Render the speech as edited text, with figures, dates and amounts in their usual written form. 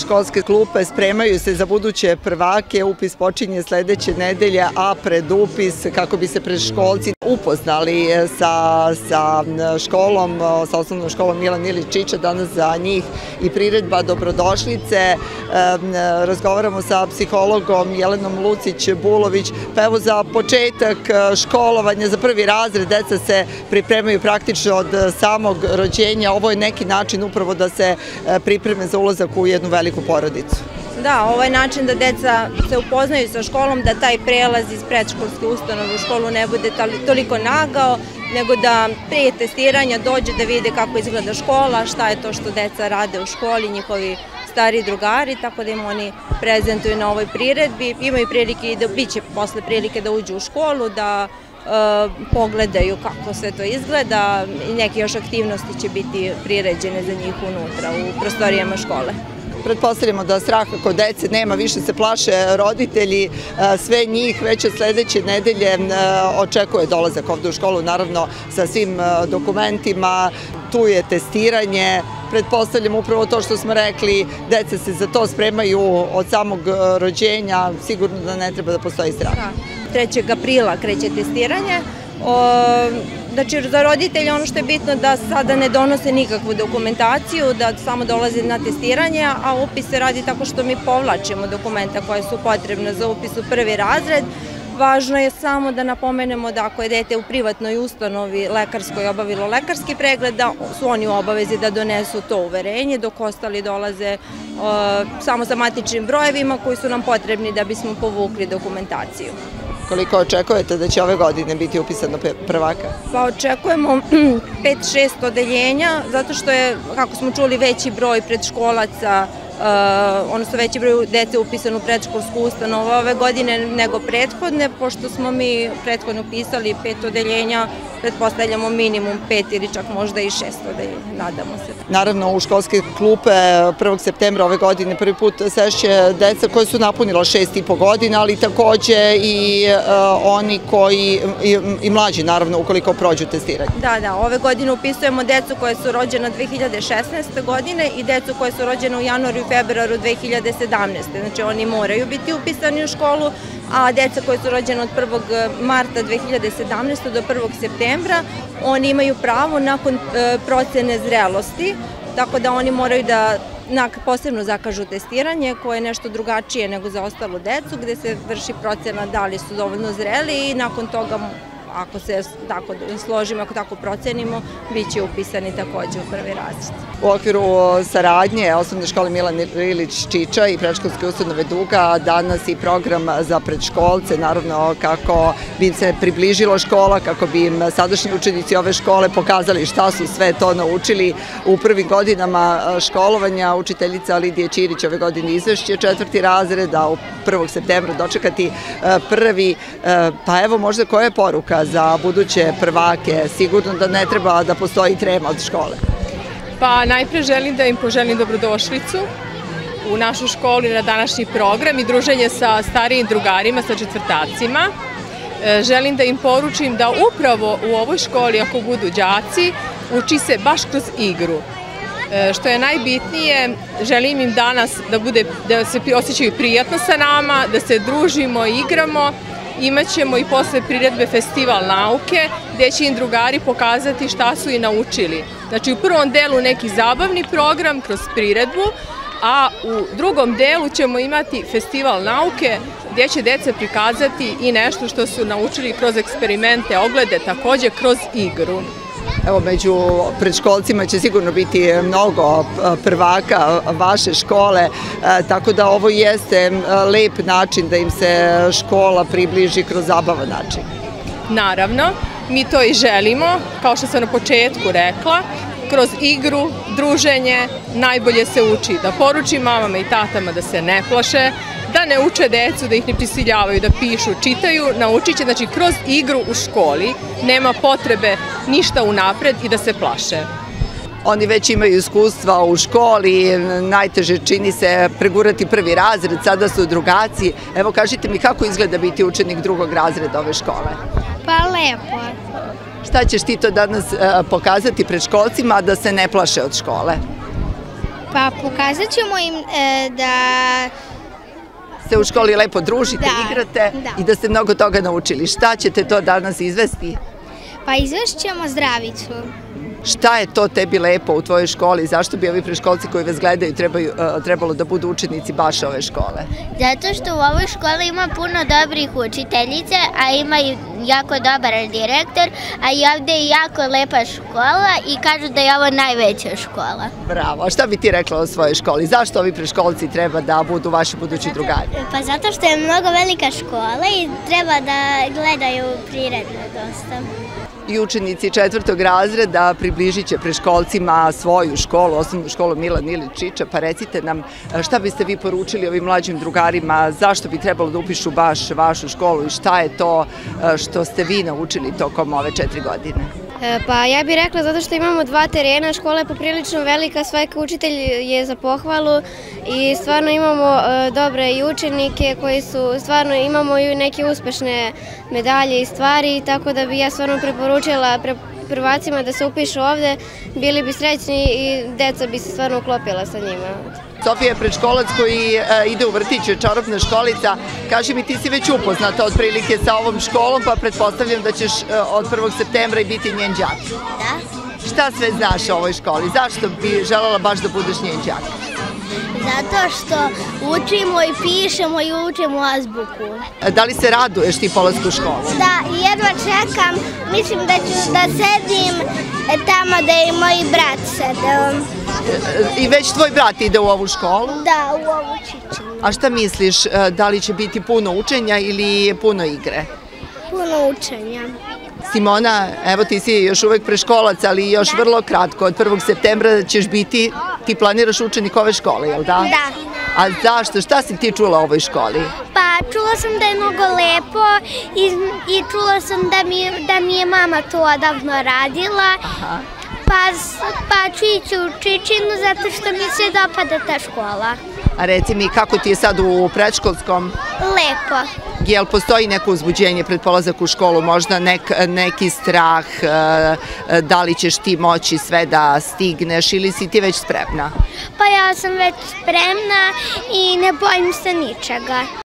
školske klupe spremaju se za buduće prvake. Upis počinje sledeće nedelje, a pred upis kako bi se predškolci upoznali sa školom, sa osnovnom školom Milan Ilić Čiča, danas za njih i priredba dobrodošlice. Razgovaramo sa psihologom Jelenom Lucić-Bulović. Pa evo, za početak školovanja, za prvi razred, deca se pripremaju praktično od samog rođenja. Ovo je neki način upravo da se pripreme za ulazak u jednu veliku porodicu. Da, ovo je način da deca se upoznaju sa školom, da taj prelaz iz predškolske ustanove u školu ne bude toliko nagao, nego da prije testiranja dođe da vide kako izgleda škola, šta je to što deca rade u školi, njihovi stari drugari, tako da im oni prezentuju na ovoj priredbi. Imaju prilike i da biće posle prilike da uđu u školu, da pogledaju kako sve to izgleda i neke još aktivnosti će biti priređene za njih unutra u prostorijama škole. Pretpostavljamo da straha kod dece nema, više se plaše roditelji, sve njih već od sledeće nedelje očekuje dolazak ovde u školu, naravno sa svim dokumentima, tu je testiranje. Pretpostavljam upravo to što smo rekli, deca se za to spremaju od samog rođenja, sigurno da ne treba da postoji strah. 3. aprila kreće testiranje. Znači, za roditelje ono što je bitno da sada ne donose nikakvu dokumentaciju, da samo dolaze na testiranje, a upis se radi tako što mi povlačimo dokumenta koje su potrebne za upis u prvi razred. Važno je samo da napomenemo da ako je dete u privatnoj ustanovi lekarskoj obavilo lekarski pregled, da su oni u obavezi da donesu to uverenje, dok ostali dolaze samo sa matičnim brojevima koji su nam potrebni da bismo povukli dokumentaciju. Koliko očekujete da će ove godine biti upisano prvaka? Pa očekujemo 5-6 odeljenja, zato što je, kako smo čuli, veći broj predškolaca, odnosno veći broj dece upisan u predškolsku ustanovu ove godine nego prethodne, pošto smo mi prethodno upisali 5 odeljenja, pretpostavljamo minimum 5 ili čak možda i 6 odeljenja, nadamo se. Naravno, u školske klupe 1. septembra ove godine prvi put sešće deca koje su napunila 6,5 godina, ali takođe i oni koji, i mlađi naravno, ukoliko prođu testiranje. Da, ove godine upisujemo decu koje su rođena 2016. godine i decu koje su rođene u januaru i februaru 2017. Znači oni moraju biti upisani u školu, a deca koje su rođene od 1. marta 2017. do 1. septembra, oni imaju pravo nakon procene zrelosti, tako da oni moraju da posebno zakažu testiranje koje je nešto drugačije nego za ostalu decu, gde se vrši procena da li su dovoljno zreli i nakon toga, ako se tako složimo, ako tako procenimo, bit će upisani takođe u prvi razred. U okviru saradnje osnovne škole Milan Ilić Čiča i predškolske ustanove Duga danas i program za predškolce, naravno kako bi im se približilo škola, kako bi im sadašnji učenici ove škole pokazali šta su sve to naučili u prvim godinama školovanja. Učiteljica Lidija Ćirić ove godine izvešće 4. razred, a u 1. septembra dočekati prvi. Pa evo, možda koja je poruka za buduće prvake? Sigurno da ne treba da postoji trema od škole. Pa najpre želim da im poželim dobrodošlicu u našu školu i na današnji program i druženje sa starijim drugarima, sa četvrtacima. Želim da im poručim da upravo u ovoj školi, ako budu đaci, uči se baš kroz igru. Što je najbitnije, želim im danas da se osjećaju prijatno sa nama, da se družimo i igramo. Imaćemo i posle priredbe festival nauke, gde će im drugari pokazati šta su i naučili. Znači, u prvom delu neki zabavni program kroz priredbu, a u drugom delu ćemo imati festival nauke, gdje će deca prikazati i nešto što su naučili kroz eksperimente, oglede, takođe kroz igru. Evo, među predškolcima će sigurno biti mnogo prvaka vaše škole, tako da ovo jeste lep način da im se škola približi kroz zabavan način. Naravno, mi to i želimo, kao što sam na početku rekla, kroz igru, druženje, najbolje se uči. Da poručim mamama i tatama da se ne plaše, da ne uče decu, da ih ne prisiljavaju da pišu, čitaju, naučit će, znači kroz igru u školi, nema potrebe ništa unapred i da se plaše. Oni već imaju iskustva u školi, najteže čini se pregurati prvi razred, sada su drugaci. Evo, kažite mi kako izgleda biti učenik 2. razreda ove škole? Pa lepo. Šta ćeš ti to danas pokazati pred školcima da se ne plaše od škole? Pa pokazat ćemo im da se u školi lepo družite, igrate i da ste mnogo toga naučili. Šta ćete to danas izvesti? Pa izvešćemo zdravicu. Šta je to tebi lepo u tvojoj školi? Zašto bi ovi preškolci koji vas gledaju trebalo da budu učenici baš ove škole? Zato što u ovoj školi ima puno dobrih učiteljice, a ima i jako dobar direktor, a i ovde je jako lepa škola i kažu da je ovo najveća škola. Bravo, a šta bi ti rekla o svojoj školi? Zašto ovi preškolci treba da budu vaši budući drugari? Pa zato što je mnogo velika škola i treba da gledaju priredno dosta. I učenici 4. razreda približit će preškolcima svoju školu, osnovnu školu Milan Ilić Čiča, pa recite nam šta biste vi poručili ovim mlađim drugarima, zašto bi trebalo da upišu baš vašu školu i šta je to što ste vi naučili tokom ove 4 godine? Pa ja bih rekla zato što imamo 2 terena, škola je poprilično velika, svaki učitelj je za pohvalu i stvarno imamo dobre i učenike koji su, stvarno imamo i neke uspešne medalje i stvari, tako da bi ja stvarno preporučila prvacima da se upišu ovde, bili bi srećni i deca bi se stvarno uklopila sa njima. Sofija je predškolac koji ide u vrtić, čarobna školica. Kaži mi, ti si već upoznata otprilike sa ovom školom, pa pretpostavljam da ćeš od 1. septembra i biti njen đak. Da. Šta sve znaš o ovoj školi? Zašto bi želela baš da budeš njen đak? Zato što učimo i pišemo i učimo azbuku. Da li se raduješ ti polasku u školu? Da, jedva čekam. Mislim da ću da sedim tamo da je moj brat sede. I već tvoj brat ide u ovu školu? Da, u ovu Čičinu. A šta misliš, da li će biti puno učenja ili puno igre? Puno učenja. Simona, evo ti si još uvek preškolac, ali još vrlo kratko, od 1. septembra ćeš biti, ti planiraš učenik ove škole, jel da? Da. A zašto? Šta si ti čula o ovoj školi? Pa čula sam da je mnogo lepo i čula sam da mi je mama to odavno radila. Pa ću ići u Čičinu zato što mi se dopada ta škola. A reci mi, kako ti je sad u predškolskom? Lepo. Jel postoji neko uzbuđenje pred polazak u školu, možda neki strah, da li ćeš ti moći sve da stigneš ili si ti već spremna? Pa ja sam već spremna i ne bojim se ničega.